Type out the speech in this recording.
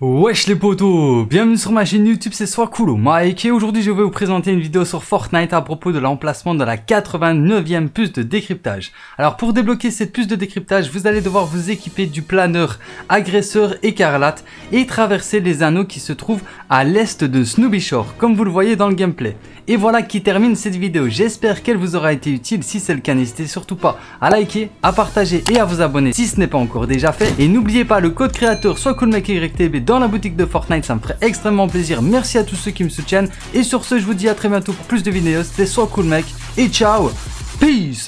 Wesh les potos, bienvenue sur ma chaîne YouTube, c'est Swacoolo Mike et aujourd'hui je vais vous présenter une vidéo sur Fortnite à propos de l'emplacement de la 89e puce de décryptage. Alors pour débloquer cette puce de décryptage, vous allez devoir vous équiper du planeur agresseur écarlate et traverser les anneaux qui se trouvent à l'est de Snowy Shore, comme vous le voyez dans le gameplay. Et voilà qui termine cette vidéo, j'espère qu'elle vous aura été utile. Si c'est le cas, n'hésitez surtout pas à liker, à partager et à vous abonner si ce n'est pas encore déjà fait. Et n'oubliez pas le code créateur SwacooloMikeYTB dans la boutique de Fortnite, ça me ferait extrêmement plaisir. Merci à tous ceux qui me soutiennent. Et sur ce, je vous dis à très bientôt pour plus de vidéos. C'était Swacoolo et ciao, peace.